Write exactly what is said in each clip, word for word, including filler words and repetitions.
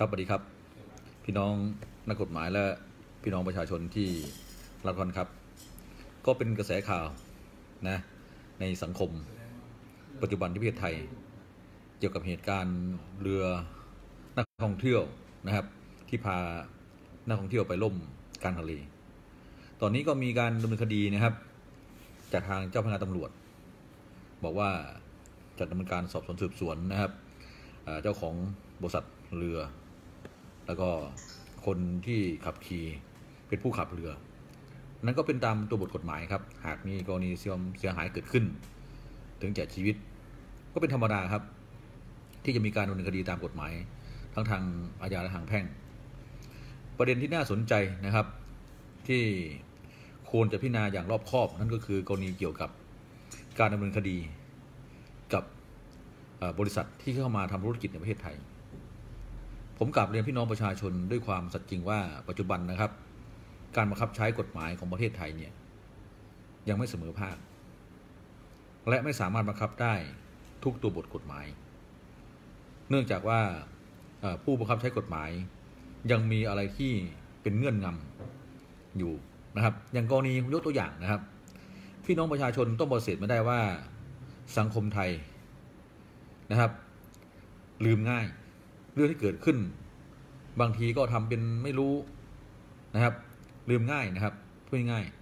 ครับสวัสดีครับพี่น้องนักกฎหมายและพี่น้องประชาชนที่รักกันครับก็เป็นกระแสข่าวนะในสังคมปัจจุบันที่ประเทศไทยเกี่ยวกับเหตุการณ์เรือนักท่องเที่ยวนะครับที่พานักท่องเที่ยวไปล่มกลางทะเลตอนนี้ก็มีการดำเนินคดีนะครับจากทางเจ้าพนักงานตำรวจบอกว่าจะดำเนินการสอบสวนสืบสวนนะครับเจ้าของบริษัทเรือแล้วก็คนที่ขับขี่เป็นผู้ขับเรือนั้นก็เป็นตามตัวบทกฎหมายครับหากมีกรณีเสียหายเกิดขึ้นถึงแก่ชีวิตก็เป็นธรรมดาครับที่จะมีการดำเนินคดีตามกฎหมายทั้งทางอาญาและทางแพ่งประเด็นที่น่าสนใจนะครับที่ควรจะพิจารณาอย่างรอบคอบนั่นก็คือกรณีเกี่ยวกับการดำเนินคดีกับบริษัทที่เข้ามาทำธุรกิจในประเทศไทยผมกลับเรียนพี่น้องประชาชนด้วยความสัตย์จริงว่าปัจจุบันนะครับการบังคับใช้กฎหมายของประเทศไทยเนี่ยยังไม่เสมอภาคและไม่สามารถบังคับได้ทุกตัวบทกฎหมายเนื่องจากว่าผู้บังคับใช้กฎหมายยังมีอะไรที่เป็นเงื่อนงำอยู่นะครับอย่างกรณียกตัวอย่างนะครับพี่น้องประชาชนต้องปฏิเสธไม่ได้ว่าสังคมไทยนะครับลืมง่ายเรื่องที่เกิดขึ้นบางทีก็ทำเป็นไม่รู้นะครับลืมง่ายนะครับพูดง่าย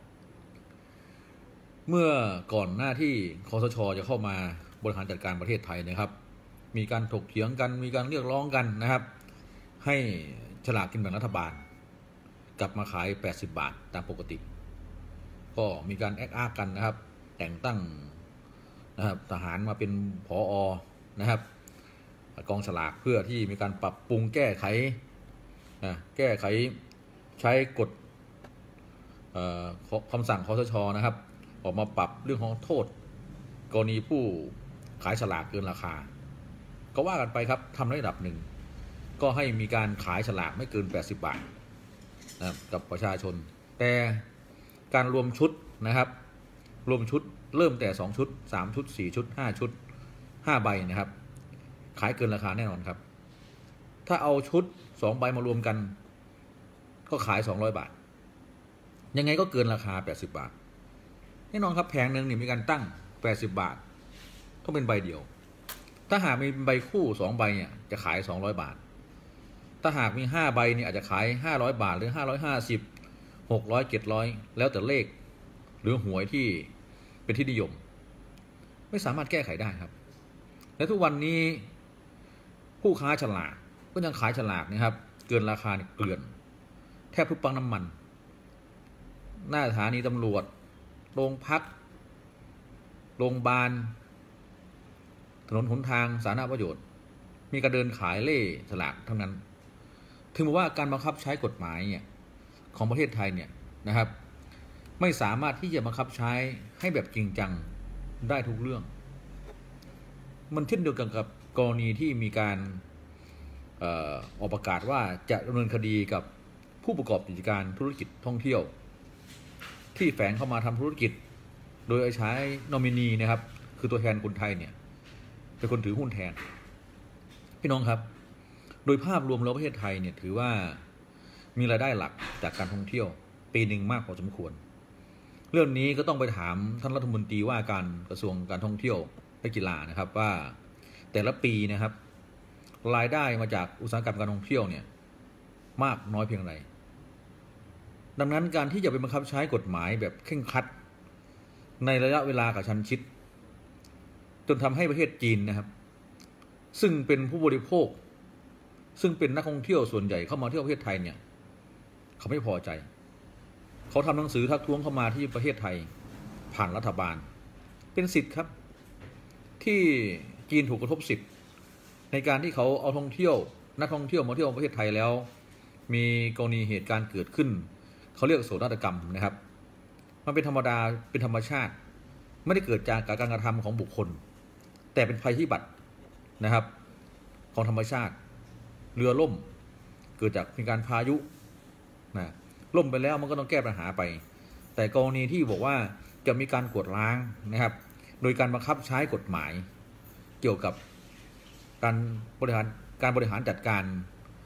เมื่อก่อนหน้าที่คสช.จะเข้ามาบริหารจัดการประเทศไทยนะครับมีการถกเถียงกันมีการเรียกร้องกันนะครับให้ฉลากกินแบ่งรัฐบาลกลับมาขายแปดสิบบาทตามปกติก็มีการแอกอ้างกันนะครับแต่งตั้งนะครับทหารมาเป็นผอ.นะครับกองฉลากเพื่อที่มีการปรับปรุงแก้ไขนะแก้ไขใช้กฎคำสั่งคสช.นะครับออกมาปรับเรื่องของโทษกรณีผู้ขายฉลากเกินราคาก็ว่ากันไปครับทำในระดับหนึ่งก็ให้มีการขายฉลากไม่เกินแปดสิบบาทนะกับประชาชนแต่การรวมชุดนะครับรวมชุดเริ่มแต่สองชุดสามชุดสี่ชุดห้าชุดห้าใบนะครับขายเกินราคาแน่นอนครับถ้าเอาชุดสองใบมารวมกันก็ขายสองร้อยบาทยังไงก็เกินราคาแปดสิบบาทแน่นอนครับแผงหนึ่งนี่มีการตั้งแปดสิบบาทต้องเป็นใบเดียวถ้าหากมีใบคู่สองใบเนี่ยจะขายสองร้อยบาทถ้าหากมีห้าใบเนี่ยอาจจะขายห้าร้อยบาทหรือห้าร้อยห้าสิบ หกร้อย เจ็ดร้อยแล้วแต่เลขหรือหวยที่เป็นที่นิยมไม่สามารถแก้ไขได้ครับและทุกวันนี้ผู้ค้าฉลากก็ยังขายฉลากนะครับเกินราคาเกลื่อนแทบทุกปั๊มน้ำมันหน้าสถานีตำรวจโรงพักโรงพยาบาลถนนหนทางสาธารณประโยชน์มีการเดินขายเล่ฉลากทั้งนั้นถึงบอกว่าการบังคับใช้กฎหมายเนี่ยของประเทศไทยเนี่ยนะครับไม่สามารถที่จะบังคับใช้ให้แบบจริงจังได้ทุกเรื่องมันเช่นเดียวกันกับกรณีที่มีการเอ่อออกประกาศว่าจะดำเนินคดีกับผู้ประกอบกิจการธุรกิจท่องเที่ยวที่แฝงเข้ามาทำธุรกิจโดยใช้นอมินีนะครับคือตัวแทนคนไทยเนี่ยเป็นคนถือหุ้นแทนพี่น้องครับโดยภาพรวมแล้วประเทศไทยเนี่ยถือว่ามีรายได้หลักจากการท่องเที่ยวปีหนึ่งมากพอสมควรเรื่องนี้ก็ต้องไปถามท่านรัฐมนตรีว่าการกระทรวงการท่องเที่ยวและกีฬานะครับว่าแต่ละปีนะครับรายได้มาจากอุตสาหกรรมการท่องเที่ยวเนี่ยมากน้อยเพียงไรดังนั้นการที่จะไปบังคับใช้กฎหมายแบบเคร่งครัดในระยะเวลากระชั้นชิดจนทำให้ประเทศจีนนะครับซึ่งเป็นผู้บริโภคซึ่งเป็นนักท่องเที่ยวส่วนใหญ่เข้ามาเที่ยวประเทศไทยเนี่ยเขาไม่พอใจเขาทำหนังสือทักท้วงเข้ามาที่ประเทศไทยผ่านรัฐบาลเป็นสิทธิ์ครับที่จีนถูกกระทบสิทธิ์ในการที่เขาเอาท่องเที่ยวนักท่องเที่ยวมาเที่ยวประเทศไทยแล้วมีกรณีเหตุการณ์เกิดขึ้นเขาเรียกโศกนาฏกรรมนะครับมันเป็นธรรมดาเป็นธรรมชาติไม่ได้เกิดจากการกระทำของบุคคลแต่เป็นภัยพิบัตินะครับของธรรมชาติเรือล่มเกิดจากเป็นการพายุนะล่มไปแล้วมันก็ต้องแก้ปัญหาไปแต่กรณีที่บอกว่าจะมีการกวดล้างนะครับโดยการบังคับใช้กฎหมายเกี่ยวกับการบริหารการบริหารจัดการ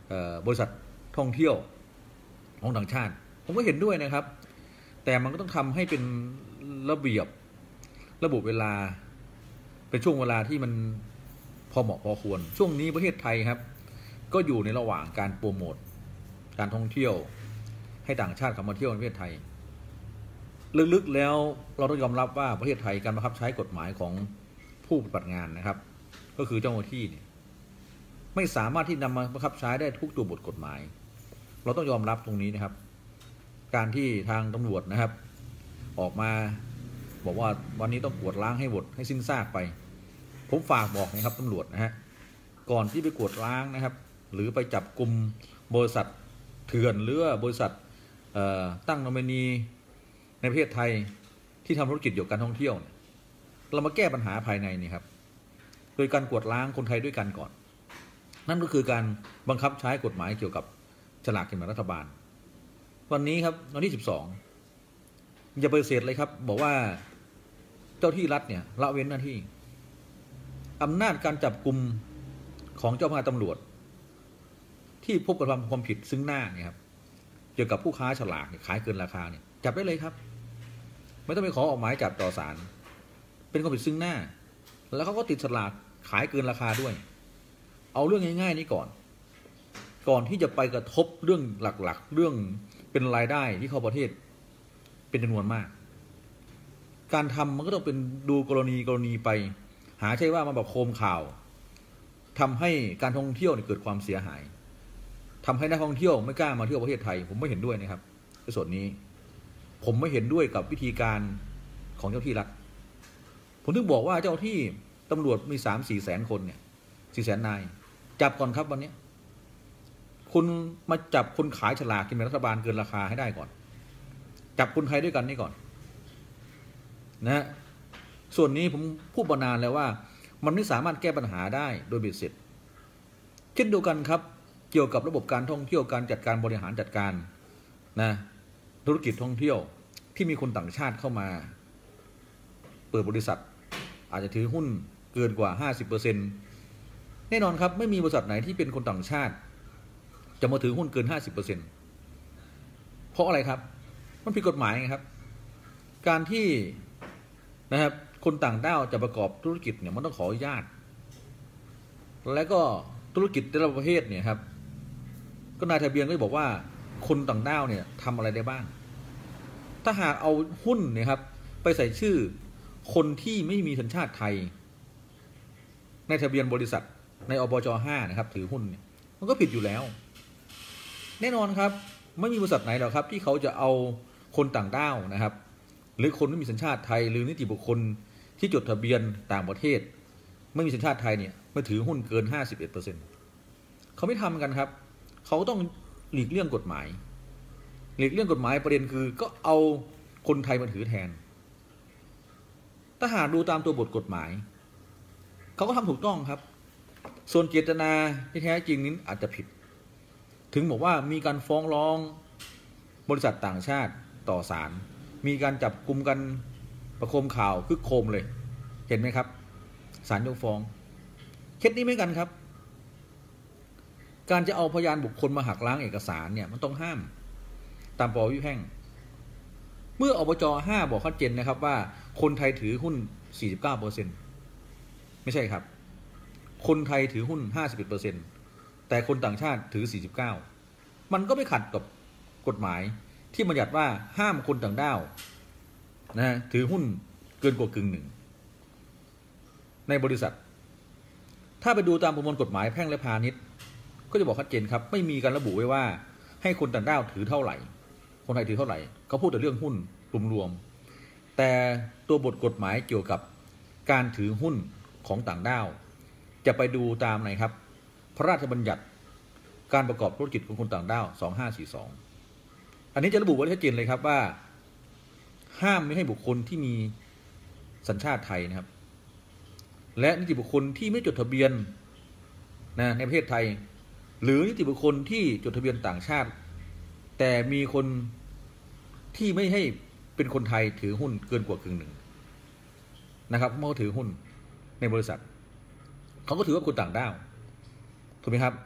บริษัทท่องเที่ยวของต่างชาติผมก็เห็นด้วยนะครับแต่มันก็ต้องทำให้เป็นระเบียบระบุเวลาเป็นช่วงเวลาที่มันพอเหมาะพอควรช่วงนี้ประเทศไทยครับก็อยู่ในระหว่างการโปรโมทการท่องเที่ยวให้ต่างชาติเข้ามาเที่ยวในประเทศไทยลึกๆแล้วเราต้องยอมรับว่าประเทศไทยการบังคับใช้กฎหมายของผู้ปฏิบัติงานนะครับก็คือเจ้าหน้าที่เนี่ยไม่สามารถที่นำมาบังคับใช้ได้ทุกตัวบทกฎหมายเราต้องยอมรับตรงนี้นะครับการที่ทางตำรวจนะครับออกมาบอกว่าวันนี้ต้องกวดล้างให้หมดให้สิ้นซากไปผมฝากบอกนะครับตำรวจนะฮะก่อนที่ไปกวดล้างนะครับหรือไปจับกลุ่มบริษัทเถื่อนหรือบริษัทตั้งโนมินีในประเทศไทยที่ทำธุรกิจเกี่ยวกับการท่องเที่ยวเรามาแก้ปัญหาภายในนี่ครับโดยการกวดล้างคนไทยด้วยกันก่อนนั่นก็คือการบังคับใช้กฎหมายเกี่ยวกับฉลากกินแบ่งรัฐบาลวันนี้ครับวันที่สิบสองอย่าปฏิเสธเลยครับบอกว่าเจ้าที่รัฐเนี่ยละเว้นหน้าที่อำนาจการจับกลุ่มของเจ้าพนักงานตำรวจที่พบกับความผิดซึ่งหน้าเนี่ยครับเกี่ยวกับผู้ค้าฉลากขายเกินราคาเนี่ยจับได้เลยครับไม่ต้องไปขอออกหมายจับต่อศาลเป็นความผิดซึ่งหน้าแล้วเขาก็ติดฉลากขายเกินราคาด้วยเอาเรื่องง่ายๆนี้ก่อนก่อนที่จะไปกระทบเรื่องหลักๆเรื่องเป็นรายได้ที่เข้าประเทศเป็นจำนวนมากการทำมันก็ต้องเป็นดูกรณีกรณีไปหาใช่ว่ามาแบบโคมข่าวทำให้การท่องเที่ยวเกิดความเสียหายทำให้นักท่องเที่ยวไม่กล้ามาเที่ยวประเทศไทยผมไม่เห็นด้วยนะครับในส่วนนี้ผมไม่เห็นด้วยกับวิธีการของเจ้าที่รัฐผมถึงบอกว่าเจ้าที่ตำรวจมีสามสี่แสนคนเนี่ยสี่แสนนายจับก่อนครับวันนี้คุณมาจับคนขายฉลากกินแบ่งรัฐบาลเกินราคาให้ได้ก่อนจับคนไทยด้วยกันนี่ก่อนนะฮะส่วนนี้ผมพูดมานานแล้วว่ามันไม่สามารถแก้ปัญหาได้โดยเบ็ดเสร็จเช่นเดียวกันครับเกี่ยวกับระบบการท่องเที่ยวการจัดการบริหารจัดการนะธุรกิจท่องเที่ยวที่มีคนต่างชาติเข้ามาเปิดบริษัทอาจจะถือหุ้นเกินกว่า ห้าสิบเปอร์เซ็นต์ แน่นอนครับไม่มีบริษัทไหนที่เป็นคนต่างชาติจะมาถือหุ้นเกิน ห้าสิบเปอร์เซ็นต์ เพราะอะไรครับมันผิดกฎหมายไงครับการที่นะครับคนต่างด้าวจะประกอบธุรกิจเนี่ยมันต้องขออนุญาตแล้วก็ธุรกิจแต่ละประเภทเนี่ยครับก็นายทะเบียนก็บอกว่าคนต่างด้าวเนี่ยทำอะไรได้บ้างถ้าหากเอาหุ้นเนี่ยครับไปใส่ชื่อคนที่ไม่มีสัญชาติไทยในทะเบียนบริษัทในอบจ.ห้านะครับถือหุ้นเนี่ยมันก็ผิดอยู่แล้วแน่นอนครับไม่มีบริษัทไหนหรอกครับที่เขาจะเอาคนต่างด้าวนะครับหรือคนไม่มีสัญชาติไทยหรือนิติบุคคลที่จดทะเบียนต่างประเทศไม่มีสัญชาติไทยเนี่ยมาถือหุ้นเกิน ห้าสิบเอ็ดเปอร์เซ็นต์ เขาไม่ทำกันครับเขาต้องหลีกเลี่ยงกฎหมายหลีกเลี่ยงกฎหมายประเด็นคือก็เอาคนไทยมาถือแทนถ้าหากดูตามตัวบทกฎหมายเขาก็ทำถูกต้องครับส่วนเจตนาที่แท้จริงนี้อาจจะผิดถึงบอกว่ามีการฟ้องร้องบริษัทต่างชาติต่อศาลมีการจับกุมกันประโคมข่าวคึกโคมเลยเห็นไหมครับศาลยกฟ้องเคสนี้เหมือนกันครับการจะเอาพยานบุคคลมาหักล้างเอกสารเนี่ยมันต้องห้ามตามปวิแพ่งเมื่ออบจ.ห้าบอกชัดเจนนะครับว่าคนไทยถือหุ้น สี่สิบเก้าเปอร์เซ็นต์ ไม่ใช่ครับคนไทยถือหุ้น ห้าสิบเอ็ดเปอร์เซ็นต์ แต่คนต่างชาติถือ สี่สิบเก้า มันก็ไม่ขัดกับกฎหมายที่บัญญัติว่าห้ามคนต่างด้าวนะถือหุ้นเกินกว่ากึ่งหนึ่งในบริษัทถ้าไปดูตามประมวลกฎหมายแพ่งและพาณิชย์ก็จะบอกชัดเจนครับไม่มีการระบุไว้ว่าให้คนต่างด้าวถือเท่าไหร่คนไทยถือเท่าไหร่เขาพูดแต่เรื่องหุ้นรวมๆแต่ตัวบทกฎหมายเกี่ยวกับการถือหุ้นของต่างด้าวจะไปดูตามไหนครับพระราชบัญญัติการประกอบธุรกิจของคนต่างด้าวสองห้าสี่สองอันนี้จะระบุไว้ชัดเจนเลยครับว่าห้ามไม่ให้บุคคลที่มีสัญชาติไทยนะครับและนิติบุคคลที่ไม่จดทะเบียนนะในประเทศไทยหรือนิติบุคคลที่จดทะเบียนต่างชาติแต่มีคนที่ไม่ให้เป็นคนไทยถือหุ้นเกินกว่ากึ่งหนึ่งนะครับเมื่อถือหุ้นในบริษัทเขาก็ถือว่าคนต่างด้าวถูกไหมครับ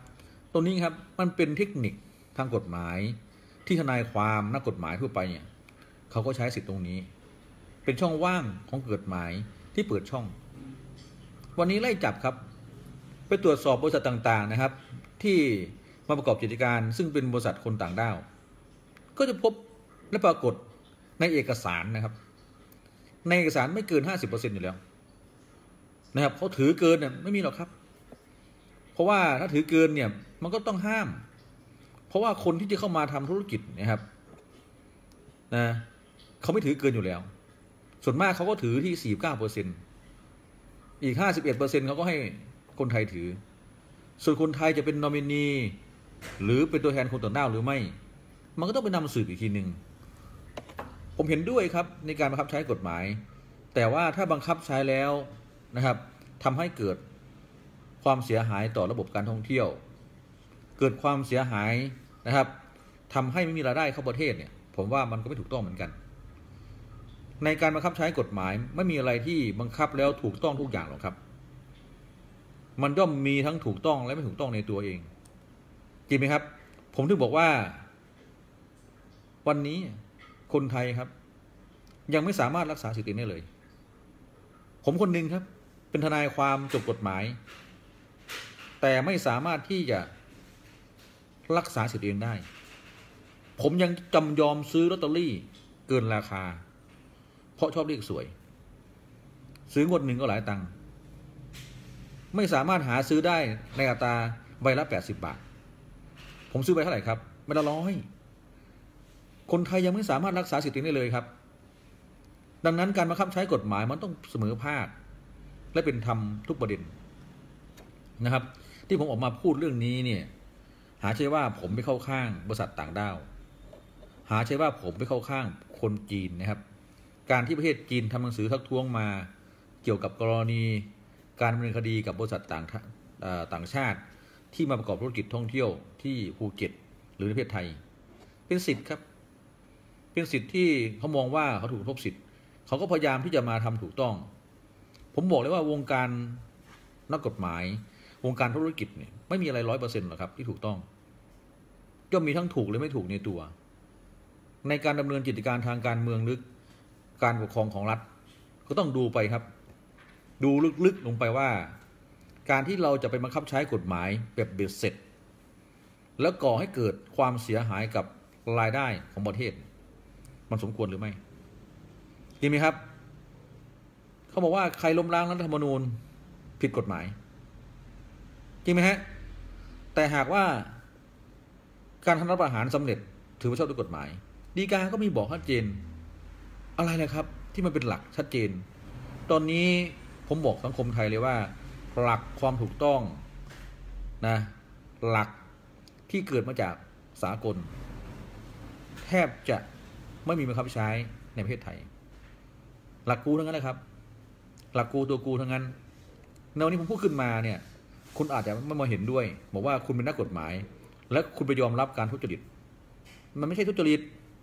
ตรงนี้ครับมันเป็นเทคนิคทางกฎหมายที่ทนายความนักกฎหมายทั่วไปเนี่ยเขาก็ใช้สิทธิตรงนี้เป็นช่องว่างของกฎหมายที่เปิดช่องวันนี้ไล่จับครับไปตรวจสอบบริษัทต่างๆนะครับที่มาประกอบกิจการซึ่งเป็นบริษัทคนต่างด้าวก็จะพบและปรากฏในเอกสารนะครับในเอกสารไม่เกิน ห้าสิบเปอร์เซ็นต์ อยู่แล้วนะครับเขาถือเกินเนี่ยไม่มีหรอกครับเพราะว่าถ้าถือเกินเนี่ยมันก็ต้องห้ามเพราะว่าคนที่จะเข้ามาทำธุรกิจนะครับนะเขาไม่ถือเกินอยู่แล้วส่วนมากเขาก็ถือที่ สี่สิบเก้าเปอร์เซ็นต์ อีก ห้าสิบเอ็ดเปอร์เซ็นต์ เขาก็ให้คนไทยถือส่วนคนไทยจะเป็นนอมินีหรือเป็นตัวแทนคนต่างด้าวหรือไม่มันก็ต้องไปนำสืบอีกทีหนึ่งผมเห็นด้วยครับในการบังคับใช้กฎหมายแต่ว่าถ้าบังคับใช้แล้วนะครับทำให้เกิดความเสียหายต่อระบบการท่องเที่ยวเกิดความเสียหายนะครับทำให้ไม่มีรายได้เข้าประเทศเนี่ยผมว่ามันก็ไม่ถูกต้องเหมือนกันในการบังคับใช้กฎหมายไม่มีอะไรที่บังคับแล้วถูกต้องทุกอย่างหรอกครับมันย่อมมีทั้งถูกต้องและไม่ถูกต้องในตัวเองจริงไหมครับผมถึงบอกว่าวันนี้คนไทยครับยังไม่สามารถรักษาสิทธิได้เลยผมคนหนึ่งครับเป็นทนายความจบกฎหมายแต่ไม่สามารถที่จะรักษาสิทธิเองได้ผมยังจำยอมซื้อลอตเตอรี่เกินราคาเพราะชอบเลขสวยซื้องวดหนึ่งก็หลายตังค์ไม่สามารถหาซื้อได้ในอัตราใบละแปดสิบบาทผมซื้อไปเท่าไหร่ครับไม่ละร้อยคนไทยยังไม่สามารถรักษาสิทธิได้เลยครับดังนั้นการบังคับใช้กฎหมายมันต้องเสมอภาคและเป็นธรรมทุกประเด็นนะครับที่ผมออกมาพูดเรื่องนี้เนี่ยหาใช่ว่าผมไปเข้าข้างบริษัทต่างด้าวหาใช่ว่าผมไปเข้าข้างคนจีนนะครับการที่ประเทศจีนทำหนังสือทักท้วงมาเกี่ยวกับกรณีการดำเนินคดีกับบริษัทต่างต่างชาติที่มาประกอบธุรกิจท่องเที่ยวที่ภูเก็ตหรือในประเทศไทยเป็นสิทธิ์ครับเป็นสิทธิ์ที่เขามองว่าเขาถูกทบสิทธิ์เขาก็พยายามที่จะมาทำถูกต้องผมบอกเลยว่าวงการนักกฎหมายวงการธุรกิจเนี่ยไม่มีอะไรร้อยเปอร์เซ็นต์หรอกครับที่ถูกต้องย่อมมีทั้งถูกและไม่ถูกในตัวในการดำเนินกิจการทางการเมืองหรือการปกครองของรัฐก็ต้องดูไปครับดูลึกๆลงไปว่าการที่เราจะไปบังคับใช้กฎหมายแบบเบ็ดเสร็จแล้วก่อให้เกิดความเสียหายกับรายได้ของประเทศมันสมควรหรือไม่จริงไหมครับเขาบอกว่าใครล้มล้างรัฐธรรมนูญผิดกฎหมายจริงไหมฮะแต่หากว่าการทำรัฐประหารสำเร็จถือว่าชอบด้วยกฎหมายฎีกาก็มีบอกชัดเจนอะไรนะครับที่มันเป็นหลักชัดเจนตอนนี้ผมบอกสังคมไทยเลยว่าหลักความถูกต้องนะหลักที่เกิดมาจากสากลแทบจะไม่มีบังคับใช้ในประเทศไทยหลักกูทั้งนั้นเลยครับหลักกูตัวกูทั้งนั้นในวันนี้ผมพูดขึ้นมาเนี่ยคุณอาจจะไม่มาเห็นด้วยบอกว่าคุณเป็นนักกฎหมายและคุณไปยอมรับการทุจริตมันไม่ใช่ทุจริต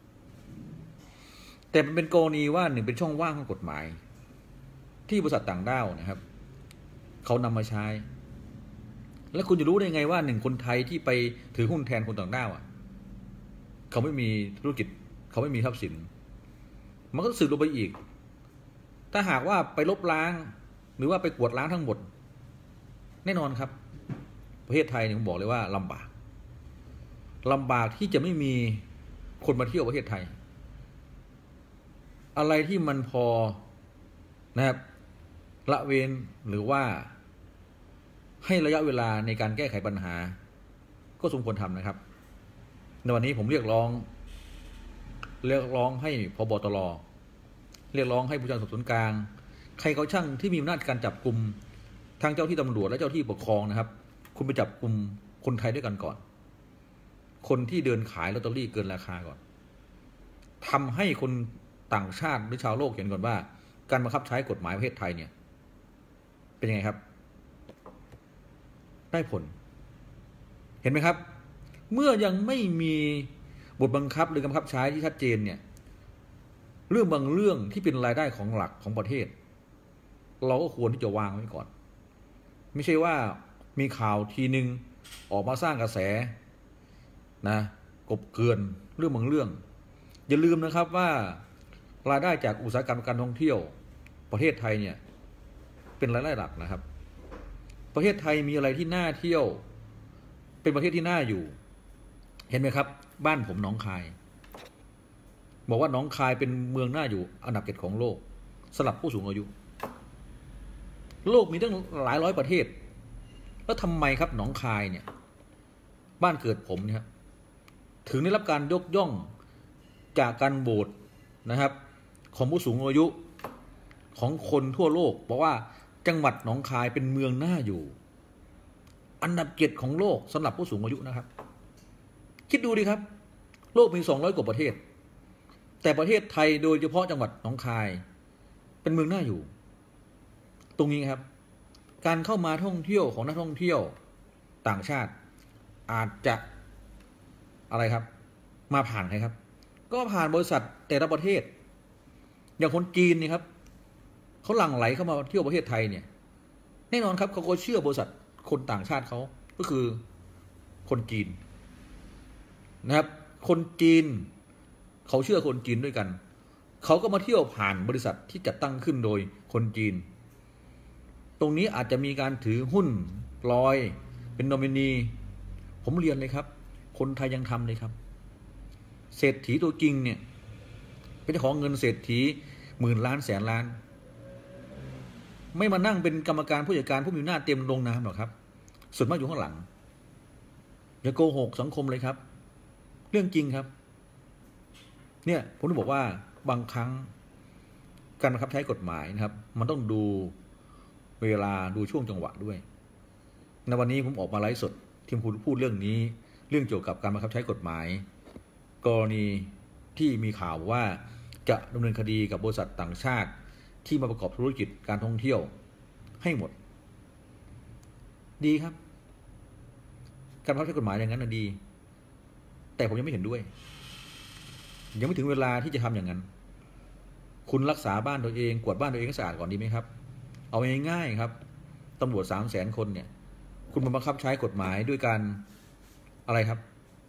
แต่มันเป็นกรณีว่าหนึ่งเป็นช่องว่างของกฎหมายที่บริษัทต่างด้าวนะครับเขานำมาใช้แล้วคุณจะรู้ได้ไงว่าหนึ่งคนไทยที่ไปถือหุ้นแทนคนต่างด้าวอ่ะเขาไม่มีธุรกิจเขาไม่มีทรัพย์สินมันก็สืบลงไปอีกถ้าหากว่าไปลบล้างหรือว่าไปกวดล้างทั้งหมดแน่นอนครับประเทศไทยเนี่ยผมบอกเลยว่าลำบากลำบากที่จะไม่มีคนมาเที่ยวประเทศไทยอะไรที่มันพอนะครับละเว้นหรือว่าให้ระยะเวลาในการแก้ไขปัญหาก็สมควรทำนะครับในวันนี้ผมเรียกร้องเรียกร้องให้ผบ.ตร.เรียกร้องให้ผู้การสอบสวนกลางใครเขาช่างที่มีอำนาจการจับกุมทางเจ้าที่ตำรวจและเจ้าที่ปกครองนะครับคุณไปจับกุมคนไทยด้วยกันก่อนคนที่เดินขายลอตเตอรี่เกินราคาก่อนทำให้คนต่างชาติหรือชาวโลกเห็นก่อนว่าการบังคับใช้กฎหมายประเทศไทยเนี่ยเป็นยังไงครับได้ผลเห็นไหมครับเมื่อยังไม่มีบทบังคับหรือบังคับใช้ที่ชัดเจนเนี่ยเรื่องบางเรื่องที่เป็นรายได้ของหลักของประเทศเราก็ควรที่จะวางไว้ก่อนไม่ใช่ว่ามีข่าวทีนึงออกมาสร้างกระแสนะกบเกลื่อนเรื่องบางเรื่องอย่าลืมนะครับว่ารายได้จากอุตสาหกรรมการท่องเที่ยวประเทศไทยเนี่ยเป็นรายได้หลักนะครับประเทศไทยมีอะไรที่น่าเที่ยวเป็นประเทศที่น่าอยู่เห็นไหมครับบ้านผมหนองคายบอกว่าหนองคายเป็นเมืองน่าอยู่อันดับเจ็ดของโลกสำหรับผู้สูงอายุโลกมีตั้งหลายร้อยประเทศแล้วทำไมครับหนองคายเนี่ยบ้านเกิดผมเนี่ยถึงได้รับการยกย่องจากการโหวตนะครับของผู้สูงอายุของคนทั่วโลกบอกว่าจังหวัดหนองคายเป็นเมืองน่าอยู่อันดับเจ็ดของโลกสำหรับผู้สูงอายุนะครับคิดดูดิครับโลกมีสองร้อยกว่าประเทศแต่ประเทศไทยโดยเฉพาะจังหวัดหนองคายเป็นเมืองน่าอยู่ตรงนี้ครับการเข้ามาท่องเที่ยวของนักท่องเที่ยวต่างชาติอาจจะอะไรครับมาผ่านใครครับก็ผ่านบริษัทแต่ละประเทศอย่างคนจีนนี่ครับเขาหลั่งไหลเข้ามาเที่ยวประเทศไทยเนี่ยแน่นอนครับเขาก็เชื่อบริษัทคนต่างชาติเขาก็คือคนจีนนะครับคนจีนเขาเชื่อคนจีนด้วยกันเขาก็มาเที่ยวผ่านบริษัทที่จัดตั้งขึ้นโดยคนจีนตรงนี้อาจจะมีการถือหุ้นลอยเป็นโนมินีผมเรียนเลยครับคนไทยยังทำเลยครับเศรษฐีตัวจริงเนี่ยเป็นเจ้าของเงินเศรษฐีหมื่นล้านแสนล้านไม่มานั่งเป็นกรรมการผู้จัดการผู้มีอำนาจเต็มลงน้ำหรอกครับส่วนมากอยู่ข้างหลังอย่าโกหกสังคมเลยครับเรื่องจริงครับเนี่ยผมต้องบอกว่าบางครั้งการบังคับใช้กฎหมายนะครับมันต้องดูเวลาดูช่วงจังหวะด้วยในวันนี้ผมออกมาไลฟ์สดที่ผมพูดเรื่องนี้เรื่องเกี่ยวกับการบังคับใช้กฎหมายกรณีที่มีข่าวว่าจะดำเนินคดีกับบริษัทต่างชาติที่มาประกอบธุรกิจการท่องเที่ยวให้หมดดีครับการบังคับใช้กฎหมายอย่างนั้นนะดีแต่ผมยังไม่เห็นด้วยยังไม่ถึงเวลาที่จะทำอย่างนั้นคุณรักษาบ้านตัวเองกวาดบ้านตัวเองให้สะอาดก่อนดีไหมครับเอาง่ายๆครับตำรวจสามแสนคนเนี่ยคุณมาบังคับใช้กฎหมายด้วยการอะไรครับ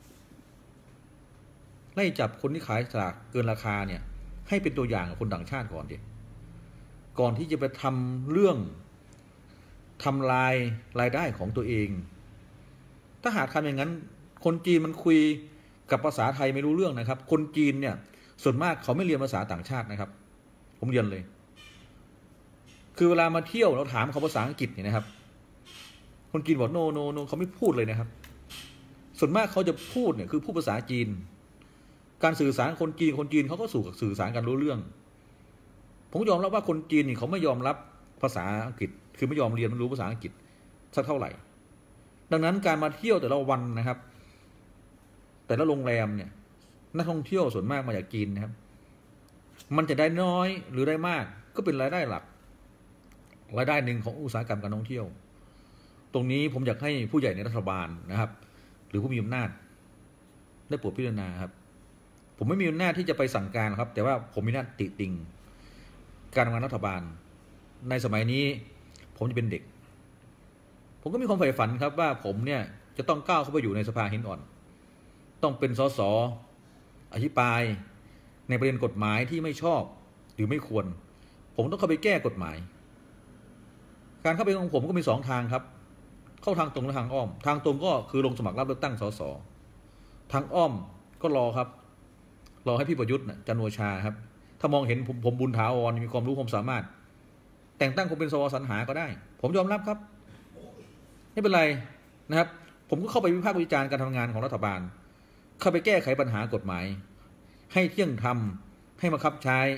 ไล่จับคนที่ขายสลากเกินราคาเนี่ยให้เป็นตัวอย่างกับคนต่างชาติก่อนดิก่อนที่จะไปทำเรื่องทำลายรายได้ของตัวเองถ้าหากทำอย่างนั้นคนจีนมันคุยกับภาษาไทยไม่รู้เรื่องนะครับคนจีนเนี่ยส่วนมากเขาไม่เรียนภาษาต่างชาตินะครับผมเรียนเลยคือเวลามาเที่ยวเราถามเขาภาษาอังกฤษเนี่ยนะครับคนจีนบอกโนโนโนเขาไม่พูดเลยนะครับส่วนมากเขาจะพูดเนี่ยคือพูดภาษาจีนการสื่อสารคนจีนคนจีนเขาก็สู่สื่อสารกันรู้เรื่องผมยอมรับว่าคนจีนนี่เขาไม่ยอมรับภาษาอังกฤษคือไม่ยอมเรียนรู้ภาษาอังกฤษสักเท่าไหร่ดังนั้นการมาเที่ยวแต่ละวันนะครับแต่ละโรงแรมเนี่ยนักท่องเที่ยวส่วนมากมาจากจีนนะครับมันจะได้น้อยหรือได้มากก็เป็นรายได้หลักรายได้หนึ่งของอุตสาหกรรมการท่องเที่ยวตรงนี้ผมอยากให้ผู้ใหญ่ในรัฐบาลนะครับหรือผู้มีอำนาจได้โปรดพิจารณาครับผมไม่มีอำนาจที่จะไปสั่งการครับแต่ว่าผมมีหน้าติติงการทำงานรัฐบาลในสมัยนี้ผมจะเป็นเด็กผมก็มีความใฝ่ฝันครับว่าผมเนี่ยจะต้องก้าวเข้าไปอยู่ในสภาหินอ่อนต้องเป็นสสอภิปรายในประเด็นกฎหมายที่ไม่ชอบหรือไม่ควรผมต้องเข้าไปแก้กฎหมายการเข้าไปของผมก็มีสองทางครับเข้าทางตรงและทางอ้อมทางตรงก็คือลงสมัครรับเลือกตั้งสสทางอ้อมก็รอครับรอให้พี่ประยุทธ์จันทร์โอชาครับถ้ามองเห็นผมผมบุญถาวรมีความรู้ความสามารถแต่งตั้งผมเป็นสวสรรหาก็ได้ผมยอมรับครับไม่เป็นไรนะครับผมก็เข้าไปวิพากษ์วิจารณ์การทำงานของรัฐบาลเข้าไปแก้ไขปัญหากฎหมายให้เที่ยงธรรมให้บังคับใช้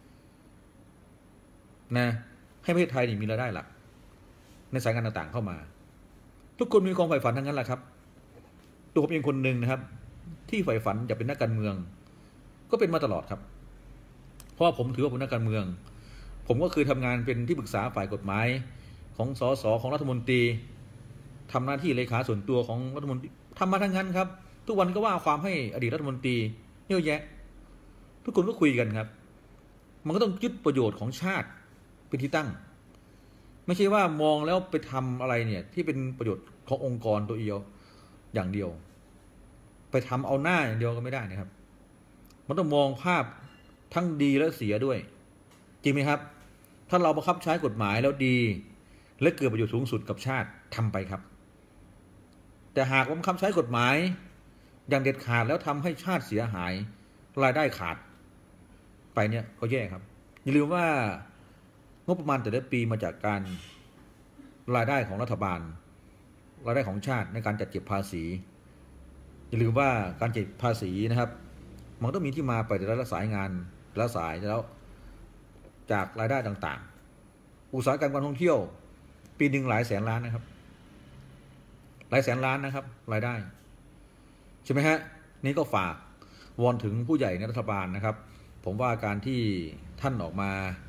นะให้ประเทศไทยนี่มีรายได้หลักในสายงานต่างๆเข้ามาทุกคนมีความใฝ่ฝันทั้งนั้นแหละครับตัวผมเองคนหนึ่งนะครับที่ใฝ่ฝันจะเป็นนักการเมืองก็เป็นมาตลอดครับเพราะว่าผมถือว่าผมนักการเมืองผมก็คือทำงานเป็นที่ปรึกษาฝ่ายกฎหมายของสสของรัฐมนตรีทำหน้าที่เลขาส่วนตัวของรัฐมนตรีทำมาทั้งนั้นครับทุกวันก็ว่าความให้อดีตรัฐมนตรีเยอะแยะทุกคนก็คุยกันครับมันก็ต้องยึดประโยชน์ของชาติเป็นที่ตั้งไม่ใช่ว่ามองแล้วไปทำอะไรเนี่ยที่เป็นประโยชน์ขององค์กรตัวเดียวอย่างเดียวไปทำเอาหน้าอย่างเดียวก็ไม่ได้นะครับมันต้องมองภาพทั้งดีและเสียด้วยจริงไหมครับถ้าเราบังคับใช้กฎหมายแล้วดีและเกิดประโยชน์สูงสุดกับชาติทำไปครับแต่หากบังคับใช้กฎหมายอย่างเด็ดขาดแล้วทำให้ชาติเสียหายรายได้ขาดไปเนี่ยก็แย่ครับอย่าลืมว่างบประมาณแต่ละปีมาจากการรายได้ของรัฐบาลรายได้ของชาติในการจัดเก็บภาษีอย่าลืมว่าการเก็บภาษีนะครับมันต้องมีที่มาไปแต่ละสายงานละสายแล้วจากรายได้ต่างๆอุตสาหกรรมการท่องเที่ยวปีหนึ่งหลายแสนล้านนะครับหลายแสนล้านนะครับรายได้ใช่ไหมฮะนี่ก็ฝากวอนถึงผู้ใหญ่ในรัฐบาลนะครับผมว่าการที่ท่านออกมา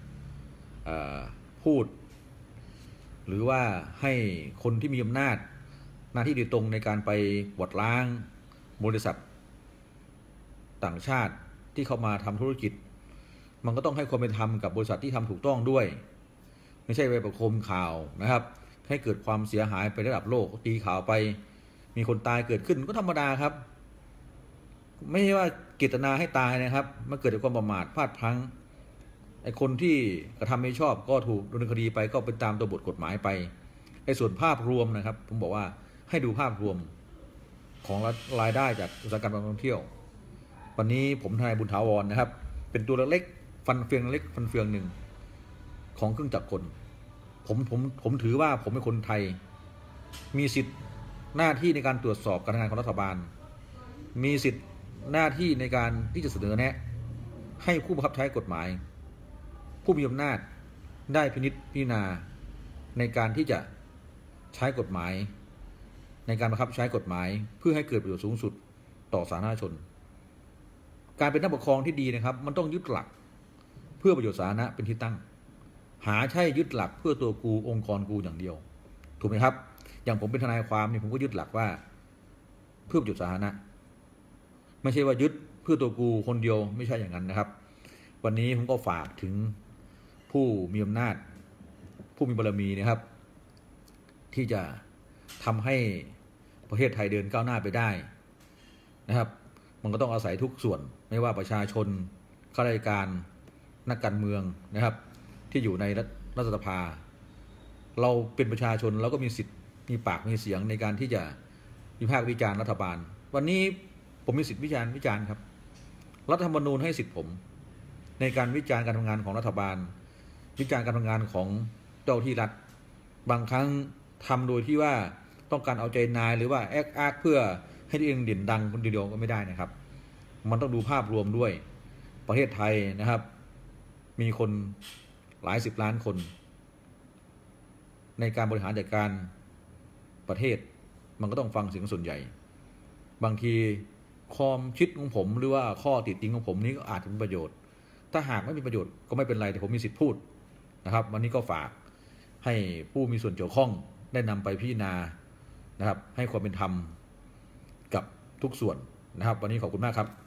พูดหรือว่าให้คนที่มีอำนาจหน้าที่โดยตรงในการไปกวาดล้างบริษัทต่างชาติที่เข้ามาทำธุรกิจมันก็ต้องให้ความเป็นธรรมกับบริษัทที่ทำถูกต้องด้วยไม่ใช่ไปประโคมข่าวนะครับให้เกิดความเสียหายไประดับโลกตีข่าวไปมีคนตายเกิดขึ้นก็ธรรมดาครับไม่ใช่ว่าเจตนาให้ตายนะครับมันเกิดจากความประมาทพลาดพลั้งไอ้คนที่กระทำไม่ชอบก็ถูกดำเนินคดีไปก็เป็นตามตัวบทกฎหมายไปไอ้ส่วนภาพรวมนะครับผมบอกว่าให้ดูภาพรวมของรายได้จากอุตสาหกรรมการท่องเที่ยววันนี้ผมทนายบุญถาวรนะครับเป็นตัวเล็กฟันเฟืองเล็กฟันเฟืองหนึ่งของเครื่องจักรกลผมผมผมถือว่าผมเป็นคนไทยมีสิทธิ์หน้าที่ในการตรวจสอบการทำงานของรัฐบาลมีสิทธิ์หน้าที่ในการที่จะเสนอแนะให้ผู้บังคับใช้กฎหมายผู้มีอำนาจได้พินิจพิจารณาในการที่จะใช้กฎหมายในการบังคับใช้กฎหมายเพื่อให้เกิดประโยชน์สูงสุดต่อสาธารณชนการเป็นนักปกครองที่ดีนะครับมันต้องยึดหลักเพื่อประโยชน์สาธารณะเป็นที่ตั้งหาใช่ยึดหลักเพื่อตัวกูองค์กรกูอย่างเดียวถูกไหมครับอย่างผมเป็นทนายความนี่ผมก็ยึดหลักว่าเพื่อประโยชน์สาธารณะไม่ใช่ว่ายึดเพื่อตัวกูคนเดียวไม่ใช่อย่างนั้นนะครับวันนี้ผมก็ฝากถึงผู้มีอำนาจผู้มีบารมีนะครับที่จะทำให้ประเทศไทยเดินก้าวหน้าไปได้นะครับมันก็ต้องอาศัยทุกส่วนไม่ว่าประชาชนข้าราชการนักการเมืองนะครับที่อยู่ในรัฐสภาเราเป็นประชาชนเราก็มีสิทธิ์มีปากมีเสียงในการที่จะวิพากษ์วิจารณ์รัฐบาลวันนี้ผมมีสิทธิ์วิจารณ์วิจารณ์ครับรัฐธรรมนูญให้สิทธิ์ผมในการวิจารณ์การทำงานของรัฐบาลวิจารณ์การทำงานของเจ้าที่รัฐบางครั้งทำโดยที่ว่าต้องการเอาใจนายหรือว่าแอกอักเพื่อให้ตัวเองเด่นดังคนเดียวก็ไม่ได้นะครับมันต้องดูภาพรวมด้วยประเทศไทยนะครับมีคนหลายสิบล้านคนในการบริหารจัดการประเทศมันก็ต้องฟังเสียงส่วนใหญ่บางทีความคิดของผมหรือว่าข้อติติงของผมนี้ก็อาจจะเป็นประโยชน์ถ้าหากไม่มีประโยชน์ก็ไม่เป็นไรแต่ผมมีสิทธิ์พูดนะครับวันนี้ก็ฝากให้ผู้มีส่วนเกี่ยวข้องได้นำไปพิจารณานะครับให้ความเป็นธรรมกับทุกส่วนนะครับวันนี้ขอบคุณมากครับ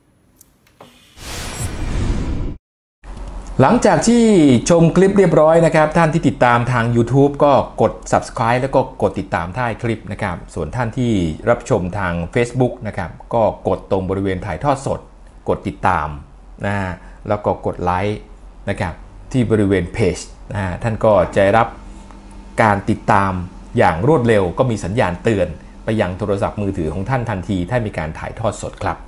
หลังจากที่ชมคลิปเรียบร้อยนะครับท่านที่ติดตามทาง YouTube ก็กด Subscribe แล้วก็กดติดตามใต้คลิปนะครับส่วนท่านที่รับชมทาง Facebook นะครับก็กดตรงบริเวณถ่ายทอดสดกดติดตามนะฮะแล้วก็กดไลค์นะครับที่บริเวณเพจนะฮะท่านก็จะรับการติดตามอย่างรวดเร็วก็มีสัญญาณเตือนไปยังโทรศัพท์มือถือของท่านทันทีถ้ามีการถ่ายทอดสดครับ